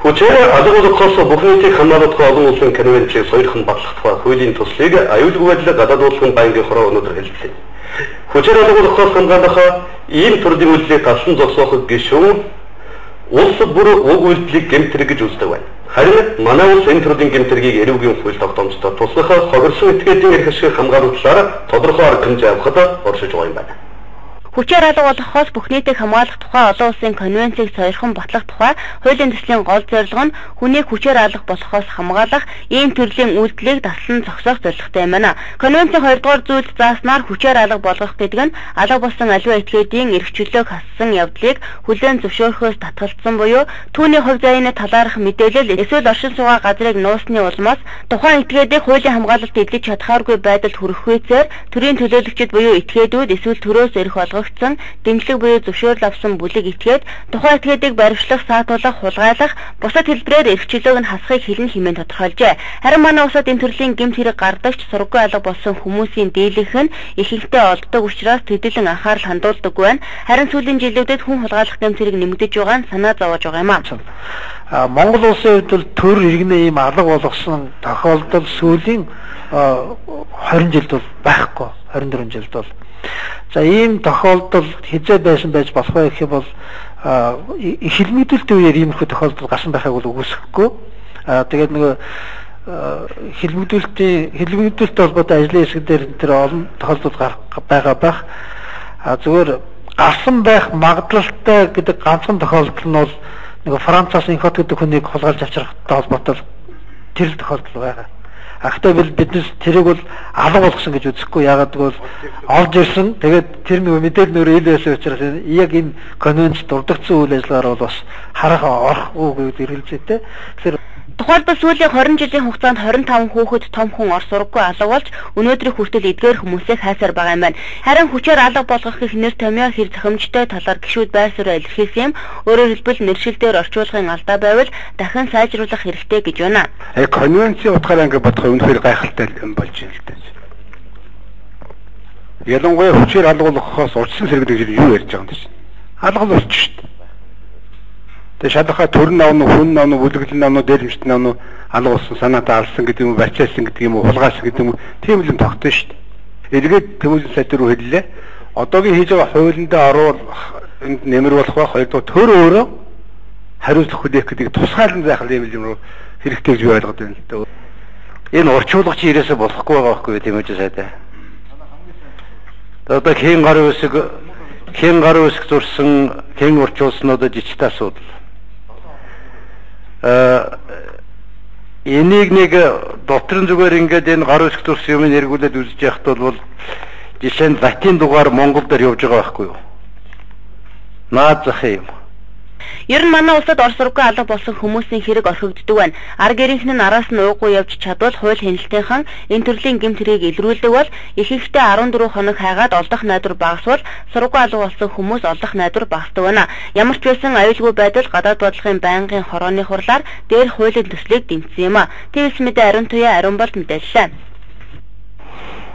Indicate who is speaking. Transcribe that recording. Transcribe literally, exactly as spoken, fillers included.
Speaker 1: Хүчээр алга болгохоос бүхэн нийтийг хамгаалах тухай олон улсын конвенцийг соёрхон батлах тухай хуулийн төслийг аюулгүй байдлаар гадаад улсын банкны хороо өнөөдөр хэллээ. Хүчээр алга болгохоос хамгаалах ийм төрлийн үйлдэлийг талсан зогсооход гишүүн улс бүр уг үйлдэлийг гэмтрэг гэж үздэг байна. Харин манай улс энэ төрлийн гэмтргийг эрүүгийн хууль тогтоомжтой туслах хохирсон этгээдийн эрх ашиг хамгаалуулалтаар тодорхой арга хэмжээ авахд оршиж байгаа юм байна.
Speaker 2: Хүчээр алга болгохоос бүх нийтийг хамгаалах тухай олон улсын конвенцийг сойрхон батлах тухай хуулийн төслийн гол зорилго нь хүнийг хүчээр алга болохоос хамгаалах ийм төрлийн үйлдэлийг таслан зогсоох зорилготой юм байна. Конвенцийн хоёрдугаар зүйлд зааснаар хүчээр алга болгох гэдэг нь алга болсон аливаа этгээдийн эрх чөлөөг хассан явдлыг хүлээн зөвшөөрөхөөс татгалзсан буюу түүний хувь заяаны талаарх мэдээлэл эсвэл оршин суугаа газрыг нуусны улмаас тухайн этгээдийг хуулийн хамгаалалт эдлэж чадхааргүй байдалд хүрэхүйцээр төрийн төлөөлөгчд буюу этгээдүүд эсвэл төрөөс эрх олгох дэмжлэг буюу зөвшөөрөл авсан бүлэг этгээд тухайн этгээдийг баривчлах, саатуулах, хулгайлах, бусад хэлбэрээр эрх чөлөөг нь хасахыг хэлнэ хэмээн тодорхойлжээ. Харин манай улсад энэ төрлийн гэмт хэрэг гардагч сургаггүй алга болсон хүмүүсийн дийлэнх нь ихэнхдээ олддог учраас төдийлөн анхаарал хандуулдаггүй байна. Харин сүүлийн жилүүдэд хүн хулгайлах гэмт хэрэг нэмэгдэж байгаа нь санаа зовоож байгаа юм аа.
Speaker 3: Монгол улсын хувьд бол төр иргэнэ ийм алга болгосон тохиолдол сүүлийн двадцать жилд бол байхгүй. двадцать четыре жилд бол за ийм тохиолдол хизээ байсан байж болох байх гэх бол их хэлмэгдүүлэлтийн үеэр иймэрхүү тохиолдол гарсан байхыг бол үгүйсэхгүй. Тэгээд нөгөө хэлмэгдүүлэлтийн хэлмэгдүүлэлттэй холбоотой ажлын хэсэг дээр тэр олон тохиолдол байгаа байх. Зүгээр гарсан байх магадлалтай гэдэг ганцхан тохиолдол нь бол нөгөө Францаас инхот гэдэг хүнийг хулгайлж авчрахтай холбоотой тэр л тохиолдол байгаа. Ахтай бол биднес тэрийг бол алга болгосон гэж үзэхгүй. Яагаад гэвэл орж ирсэн. Тэгээд тэр нөгөө мэдээлэл нөр ил байсан учраас яг энэ конвенц дурдгдсан үйл ажиллагаар бол бас харах орохгүй гэж эргэлзээтэй. Тэгэхээр
Speaker 2: тухайлбал сүүлийн двадцать жилийн хугацаанд двадцать пять хүүхэд том хүн ор сургаггүй алга болж өнөөдрийн хүртэл эдгээр хүмүүсийг хайсаар байгаа юм байна. Харин хүчээр алга болгох гэх нэр томьёо хэр зохимжтой талаар гишүүд байр суурь илэрхийлсэн юм. Өөрөөр хэлбэл нэршилдээр орчуулгын алдаа байвал дахин сайжруулах хэрэгтэй гэж байна.
Speaker 4: Э конвенцийн утгаараа ингэ бодох үнэхээр гайхалтай юм болж байна л дээ. Ялангуяа хүчээр алга болгохоос урьдчилан сэргийлэх юу ярьж байгаа юм бэ? Алга болчих шүү дээ. Тэгээ шалхаа төрн авна, хүн авна, бүлэглэн авна, дээрэмжтэн авна, алга болсон санаатаа алсан гэдэг юм уу, барьцаасан гэдэг юм уу, хулгайсан гэдэг юм уу, тийм л тогтсон шүү дээ. Эргээд Тэмүүжин сайд руу хэллээ. Одоогийн хийж байгаа хуулиндаа оруул энд нэмэр болох байх, хоёрдугаар төр өөрөө хариуцлах хүлээх гэдэг тусгаалan заах юм юм руу хэрэгтэй гэж би ойлгоод байна л дээ. Энэ орчуулагч ирээсээ болохгүй байгаа байхгүй Тэмүүжин сайд. Одоо хийн гарын үсэг, хийн гарын үсэг зурсан, хийн орчуулснуудад жижигтэй асуудал. Э энийг нэг дотрын зүгээр ингээд энэ гар үсэг зурсан юм эргүүлээд үзэж яхад бол жишээ нь латин дугаар монгол дээр явж байгаа байхгүй юу? Наад зах юм.
Speaker 2: Ер нь манай улсад ор сургаггүй алга болсон хүмүүсийн хэрэг орхигддог байна. Арга ирийнх нь араас нь уугүй явж чадвал хууль хяналтынхан энэ төрлийн гэмт хэргийг илрүүлдэг бол их ихтэй арван дөрвөн хоног хайгаад олдох найдвар багасвал сургаггүй алга болсон хүмүүс олдох найдвар багасдаг байна. Ямар ч байсан аюулгүй байдал гадаад бодлогын байнгын хорооны хурлаар дээр хуулийн төслийг дэмжсэн юм а. Твс мэдээ ариун туяа ариун болд мэдээллээ.